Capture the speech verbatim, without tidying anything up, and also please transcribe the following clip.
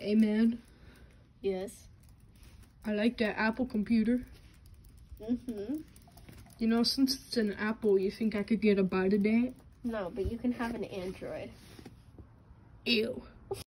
Hey man, Yes. I like that Apple computer. Mm-hmm. You know, since it's an Apple, you think I could get a bite of that? No, but you can have an Android. Ew.